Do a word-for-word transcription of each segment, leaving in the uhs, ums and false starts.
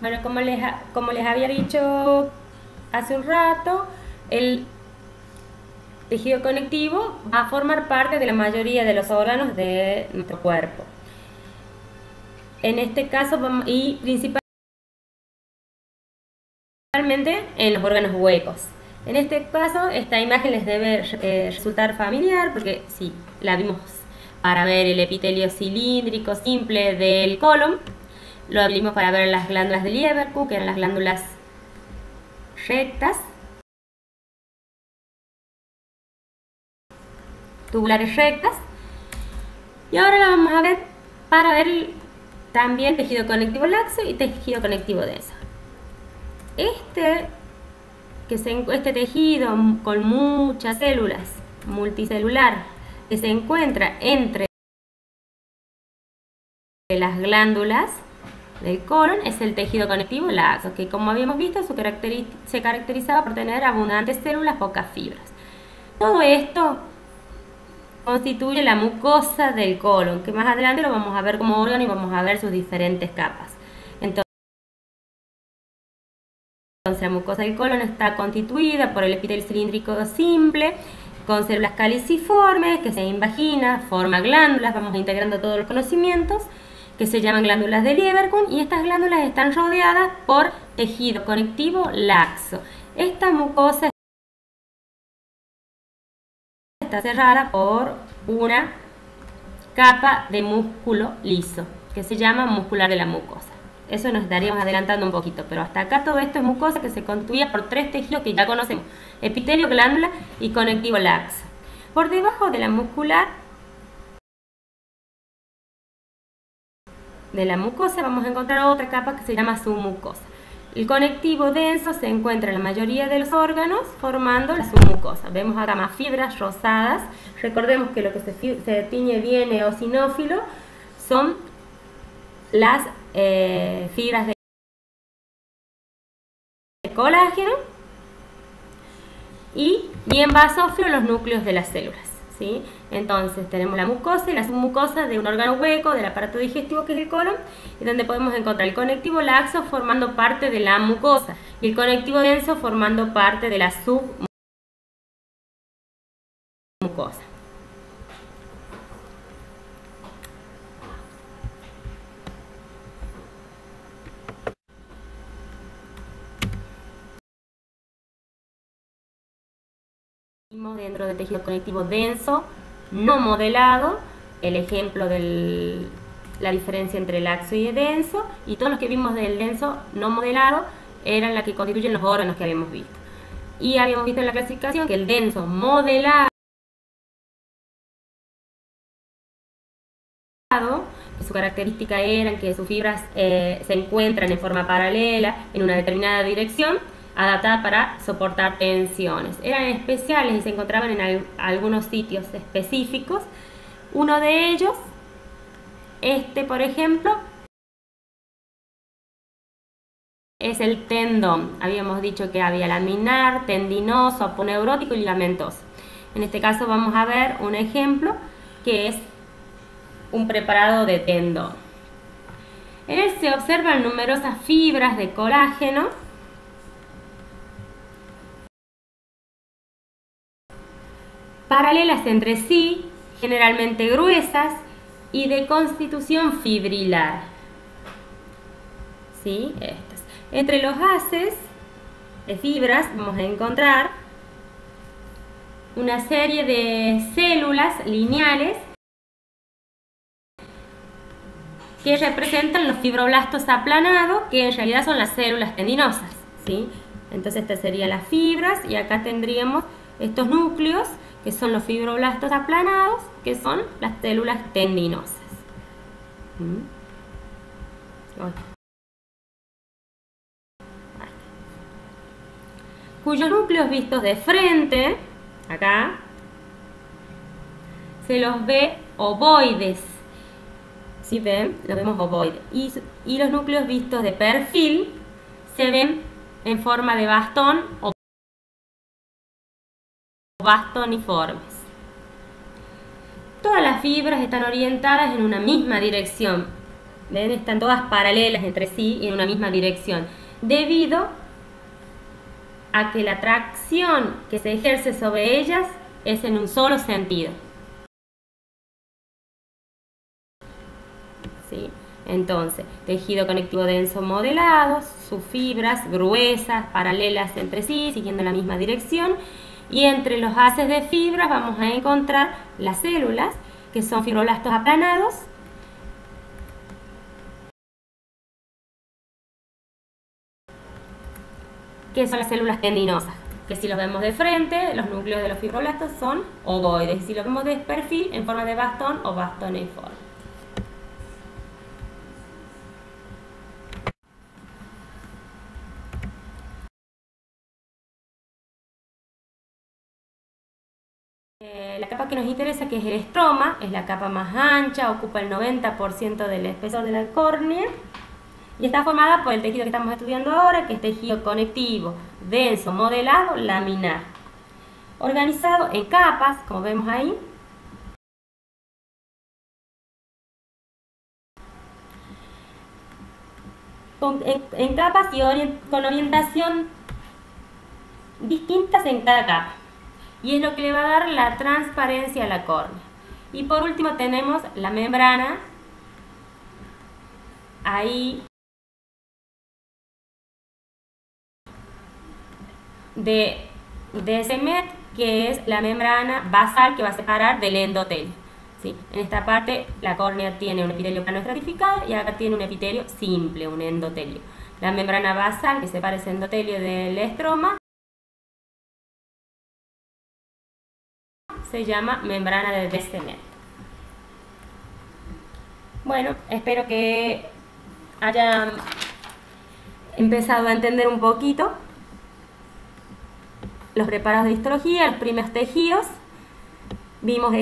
Bueno, como les, como les había dicho hace un rato, el tejido conectivo va a formar parte de la mayoría de los órganos de nuestro cuerpo. En este caso, vamos, y principalmente en los órganos huecos. En este caso, esta imagen les debe eh, resultar familiar porque sí, la vimos para ver el epitelio cilíndrico simple del colon, lo vimos para ver las glándulas de Lieberkühn, que eran las glándulas rectas, tubulares rectas, y ahora la vamos a ver para ver también tejido conectivo laxo y tejido conectivo denso. Este, que se, este tejido con muchas células, multicelular, que se encuentra entre las glándulas del colon, es el tejido conectivo laxo, que como habíamos visto su caracteri se caracterizaba por tener abundantes células, pocas fibras. Todo esto constituye la mucosa del colon, que más adelante lo vamos a ver como órgano y vamos a ver sus diferentes capas. Entonces, la mucosa del colon está constituida por el epitelio cilíndrico simple, con células caliciformes, que se invagina, forma glándulas, vamos integrando todos los conocimientos, que se llaman glándulas de Lieberkühn, y estas glándulas están rodeadas por tejido conectivo laxo. Esta mucosa está cerrada por una capa de músculo liso, que se llama muscular de la mucosa. Eso nos estaríamos adelantando un poquito, pero hasta acá todo esto es mucosa que se constituye por tres tejidos que ya conocemos: epitelio, glándula y conectivo laxo. Por debajo de la muscular de la mucosa vamos a encontrar otra capa que se llama submucosa. El conectivo denso se encuentra en la mayoría de los órganos formando la submucosa. Vemos acá más fibras rosadas. Recordemos que lo que se, se tiñe bien eosinófilo son las eh, fibras de colágeno, y bien basófilo los núcleos de las células, ¿sí? Entonces tenemos la mucosa y la submucosa de un órgano hueco del aparato digestivo, que es el colon, y donde podemos encontrar el conectivo laxo formando parte de la mucosa y el conectivo denso formando parte de la submucosa. Dentro del tejido conectivo denso no modelado, el ejemplo de la diferencia entre laxo y denso, y todos los que vimos del denso no modelado eran las que constituyen los órganos que habíamos visto. Y habíamos visto en la clasificación que el denso modelado, que su característica era que sus fibras eh, se encuentran en forma paralela en una determinada dirección, adaptada para soportar tensiones. Eran especiales y se encontraban en al, algunos sitios específicos. Uno de ellos, este por ejemplo, es el tendón. Habíamos dicho que había laminar, tendinoso, aponeurótico y ligamentoso. En este caso vamos a ver un ejemplo que es un preparado de tendón. En él se observan numerosas fibras de colágeno paralelas entre sí, generalmente gruesas y de constitución fibrilar. ¿Sí? Estas. Entre los haces de fibras vamos a encontrar una serie de células lineales que representan los fibroblastos aplanados, que en realidad son las células tendinosas, ¿sí? Entonces estas serían las fibras, y acá tendríamos estos núcleos que son los fibroblastos aplanados, que son las células tendinosas. ¿Mm? Cuyos núcleos vistos de frente, acá, se los ve ovoides. ¿Sí ven? Los vemos ovoides. Y, y los núcleos vistos de perfil se ven en forma de bastón o bastoniformes. Todas las fibras están orientadas en una misma dirección. ¿ven? Están todas paralelas entre sí y en una misma dirección, debido a que la tracción que se ejerce sobre ellas es en un solo sentido. ¿Sí? Entonces, tejido conectivo denso modelado, sus fibras gruesas, paralelas entre sí, siguiendo la misma dirección, y entre los haces de fibras vamos a encontrar las células, que son fibroblastos aplanados, que son las células tendinosas, que si los vemos de frente, los núcleos de los fibroblastos son ovoides, y si los vemos de perfil, en forma de bastón o bastoneiforme. La capa que nos interesa, que es el estroma, es la capa más ancha, ocupa el noventa por ciento del espesor de la córnea y está formada por el tejido que estamos estudiando ahora, que es tejido conectivo, denso, modelado, laminar, organizado en capas, como vemos ahí. Con, en, en capas y orient, con orientación distintas en cada capa. Y es lo que le va a dar la transparencia a la córnea. Y por último tenemos la membrana ahí de, de Semet, que es la membrana basal que va a separar del endotelio. ¿Sí? En esta parte la córnea tiene un epitelio plano estratificado y acá tiene un epitelio simple, un endotelio. La membrana basal que separa ese endotelio del estroma se llama membrana de De Semet. Bueno, espero que hayan empezado a entender un poquito los preparados de histología, los primeros tejidos. Vimos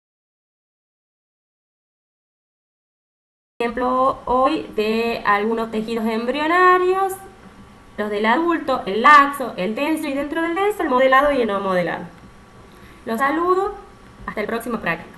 ejemplo hoy de algunos tejidos embrionarios, los del adulto, el laxo, el denso y dentro del denso el modelado y el no modelado. Los saludo, hasta el próximo práctico.